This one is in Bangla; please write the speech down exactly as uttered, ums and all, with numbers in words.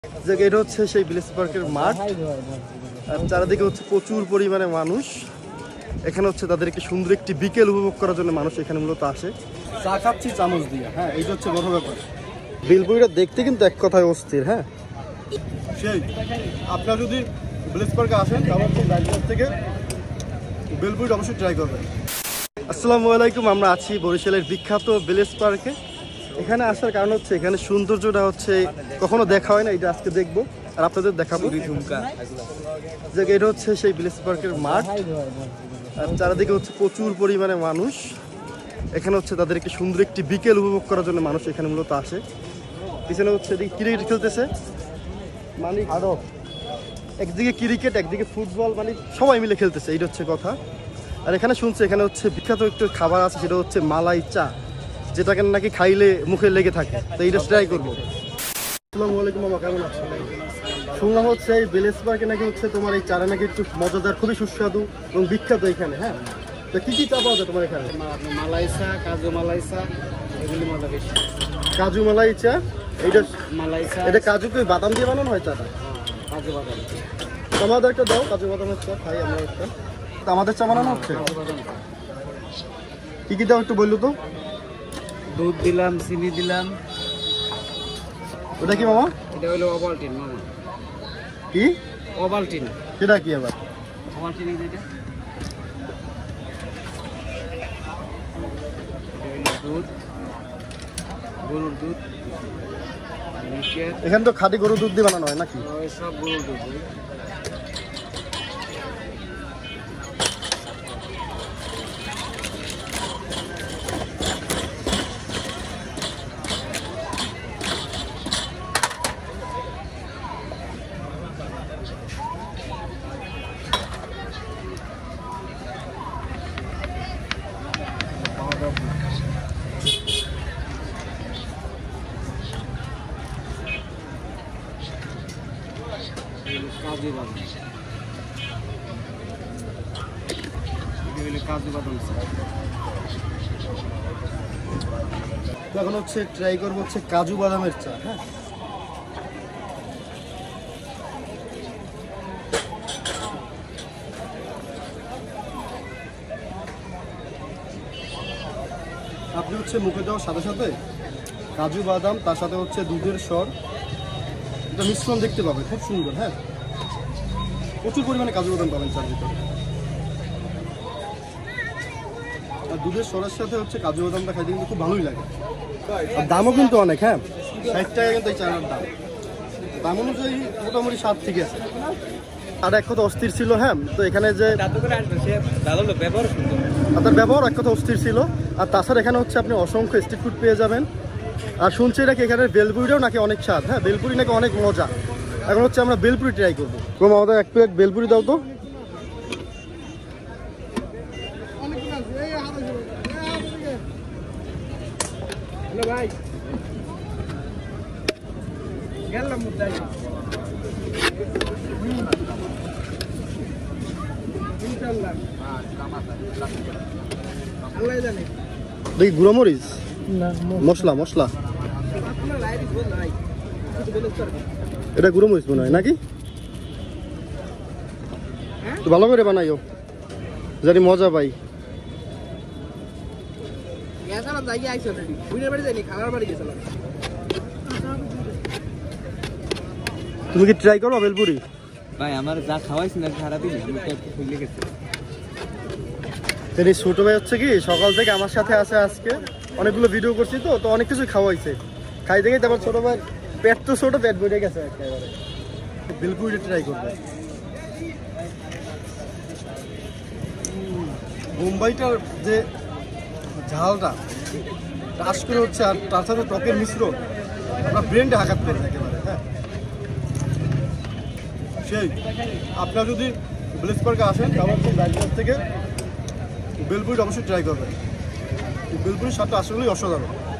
যে এটা হচ্ছে সেই ভিলেজ পার্কের মাঠ, আর চারিদিকে হচ্ছে প্রচুর পরিমাণে মানুষ। এখানে হচ্ছে তাদের একটি সুন্দর একটি বিকেল উপভোগ করার জন্য মানুষ এখানে মূলত আসে। চা খাচ্ছি চামচ দিয়ে, হ্যাঁ এইটা হচ্ছে বড় ব্যাপার। বেলপুরিটা দেখতে কিন্তু এক কথায় অস্থির। হ্যাঁ সেই আপনারা যদি ভিলেজ পার্কে আসেন তাহলে হচ্ছে লাইফ থেকে বেলপুরিটা অবশ্যই ট্রাই করবেন। আসসালামু আলাইকুম, আমরা আছি বরিশালের বিখ্যাত ভিলেজ পার্কে। এখানে আসার কারণ হচ্ছে এখানে সৌন্দর্যটা হচ্ছে কখনো দেখা হয় না, এটা আজকে দেখবো আর আপনাদের দেখাবো। যে এটা হচ্ছে সেই ভিলেজ পার্কের মাঠ, আর চারিদিকে হচ্ছে প্রচুর পরিমাণে মানুষ। এখানে হচ্ছে তাদের একটি সুন্দর একটি বিকেল উপভোগ করার জন্য মানুষ এখানে মূলত আসে। পিছনে হচ্ছে এদিকে ক্রিকেট খেলতেছে, মানে আরো একদিকে ক্রিকেট একদিকে ফুটবল, মানে সবাই মিলে খেলতেছে, এইটা হচ্ছে কথা। আর এখানে শুনছে এখানে হচ্ছে বিখ্যাত একটু খাবার আছে, সেটা হচ্ছে মালাই চা, যেটাকে নাকি খাইলে মুখে লেগে থাকে, তো এইটা ট্রাই করবো। আসসালামু আলাইকুম মামা, কেমন আছো? শুনলাম হচ্ছে এই ভিলেজ পার্কে নাকি হচ্ছে তোমার এই চারা নাকি একটু মজাদার, খুবই সুস্বাদু এবং বিখ্যাত এখানে। হ্যাঁ, তো কি কি চা পাওয়া যায় তোমার এখানে? মালাই চা, কাজু মালাই চা, এগুলি মজা বেশি। কাজু মালাই চা, এইটা মালাই চা, এটা কাজু কি বাদাম দিয়ে বানানো হয় চাটা? কাজু বাদাম। আমাদের একটা দাও, কাজু বাদামের চা খাই আমরা একটা। তো আমাদের চা বানানো হচ্ছে, কি কি দাও একটু বললো তো? দুধ দিলাম, চিনি দিলাম। ওটা কি মামা? এটা হলো ওভালটিন মামা। কি ওভালটিন? সেটা কি আবার? ওভালটিন যেটা দুধ, গরুর দুধ। এখানে তো খাঁটি গরুর দুধ দিয়ে বানানো হয় নাকি? সব গরুর দুধ। কাজু বাদাম, কাজু বাদাম। এখন হচ্ছে ট্রাই করবো হচ্ছে কাজু বাদামের চা। হ্যাঁ, আপনি হচ্ছে মুখে দেওয়ার সাথে সাথে কাজু বাদাম, তার সাথে হচ্ছে দুধের স্বর, এটা মিশ্রণ দেখতে পাবেন, খুব সুন্দর। হ্যাঁ, প্রচুর পরিমাণে কাজু বাদাম পাবেন চার ভিতরে। আর দুধের স্বরের সাথে হচ্ছে কাজু বাদামটা খাইতে কিন্তু খুব ভালোই লাগে। আর দামও কিন্তু অনেক। হ্যাঁ, ষাট টাকা কিন্তু এই চাটার দাম। দাম অনুযায়ী মোটামুটি স্বাদ ঠিক আছে। আর এক কথা অস্থির ছিল। হ্যাঁ, তো এখানে যে তার ব্যবহার এক কথা অস্থির ছিল। আর তাছাড়া এখানে হচ্ছে আপনি অসংখ্য স্ট্রিট ফুড পেয়ে যাবেন। আর শুনছি নাকি এখানে বেলপুরিটাও নাকি অনেক স্বাদ। হ্যাঁ, বেলপুরি নাকি অনেক মজা। এখন হচ্ছে আমরা বেলপুরি ট্রাই করবো। কম আমাদের এক প্লেট বেলপুরি দাও তো। হ্যালো ভাই, গেলাম মুদ্রাই। ইনশাআল্লাহ আল্লাহ জানে। দেখি গুঁড়ো মরিচ, মশলা মশলা, এটা গুঁড়ো মরিচ মনে হয় নাকি? তো ভালো করে বানাইও, জানি মজা পাই। তুমি কি ট্রাই করো বেলপুরি? ভাই আমার যা খাওয়াইছি না খারাপই না, আমি তো ভুলে গেছি। তিনি ছোট ভাই হচ্ছে কি সকাল থেকে আমার সাথে আছে, আজকে অনেকগুলো ভিডিও করছি তো তো অনেক কিছু খাওয়াইছে। খাই দেখে তারপর ছোট ভাই পেট তো ছোট, পেট বেড়ে গেছে একেবারে। বেলপুরি ট্রাই করবে। মুম্বাইটার যে ঝালটা টাচ করে হচ্ছে, আর তার সাথে টকের মিশ্রণ আপনার ব্রেনটা আঘাত করে একেবারে। হ্যাঁ, সেই আপনারা যদি ভিলেজ পার্কে আসেন তাহলে হচ্ছে লাইফ থেকে বেলপুরিটা অবশ্যই ট্রাই করবেন। বেলপুরির স্বাদটা আসলেই অসাধারণ।